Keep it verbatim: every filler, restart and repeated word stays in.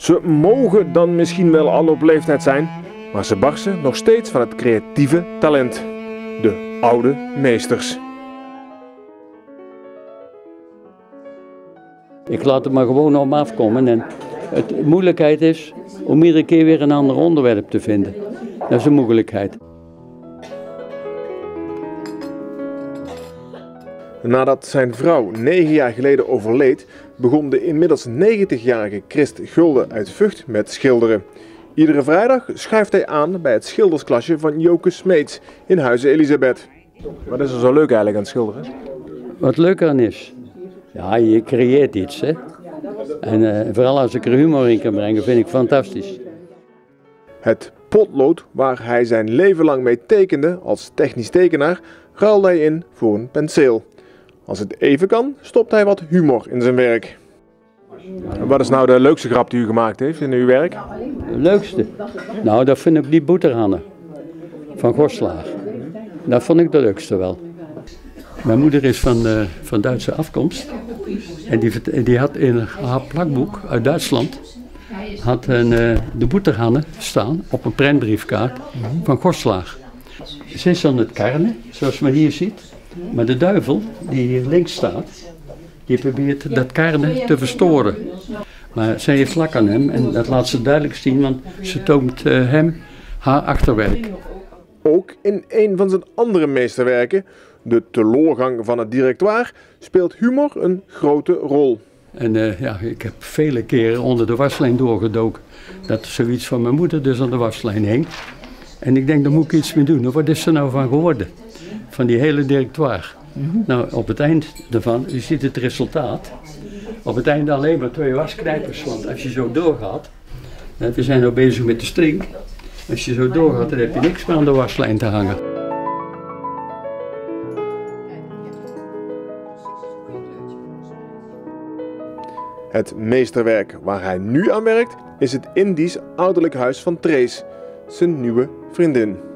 Ze mogen dan misschien wel al op leeftijd zijn, maar ze barsten nog steeds van het creatieve talent. De oude meesters. Ik laat het maar gewoon op me afkomen. En de moeilijkheid is om iedere keer weer een ander onderwerp te vinden. Dat is een moeilijkheid. Nadat zijn vrouw negen jaar geleden overleed, begon de inmiddels negentigjarige Christ Gulde uit Vught met schilderen. Iedere vrijdag schuift hij aan bij het schildersklasje van Joke Smeets in Huize Elisabeth. Wat is er zo leuk eigenlijk aan het schilderen? Wat leuk aan is, ja, je creëert iets, hè. En uh, vooral als ik er humor in kan brengen, vind ik fantastisch. Het potlood waar hij zijn leven lang mee tekende als technisch tekenaar, ruilde hij in voor een penseel. Als het even kan, stopt hij wat humor in zijn werk. En wat is nou de leukste grap die u gemaakt heeft in uw werk? De leukste? Nou, dat vind ik die boterhannen van Gosslaag. Dat vond ik de leukste wel. Mijn moeder is van, uh, van Duitse afkomst. En die, die had in haar plakboek uit Duitsland had een, uh, de boterhannen staan op een prentbriefkaart van Gosslaag. Ze is aan het karnen, zoals men hier ziet. Maar de duivel, die hier links staat, die probeert dat karnen te verstoren. Maar zij heeft lak aan hem en dat laat ze duidelijk zien, want ze toont uh, hem haar achterwerk. Ook in een van zijn andere meesterwerken, de teloorgang van het directoire, speelt humor een grote rol. En uh, ja, ik heb vele keren onder de waslijn doorgedoken. Dat zoiets van mijn moeder dus aan de waslijn hing. En ik denk, daar moet ik iets mee doen. Wat is er nou van geworden? Van die hele directoire. Mm-hmm. Nou, op het eind daarvan, u ziet het resultaat. Op het einde alleen maar twee wasknijpers. Want als je zo doorgaat, we zijn nu bezig met de string. Als je zo doorgaat, dan heb je niks meer aan de waslijn te hangen. Het meesterwerk waar hij nu aan werkt is het Indisch ouderlijk huis van Trees, zijn nieuwe vriendin.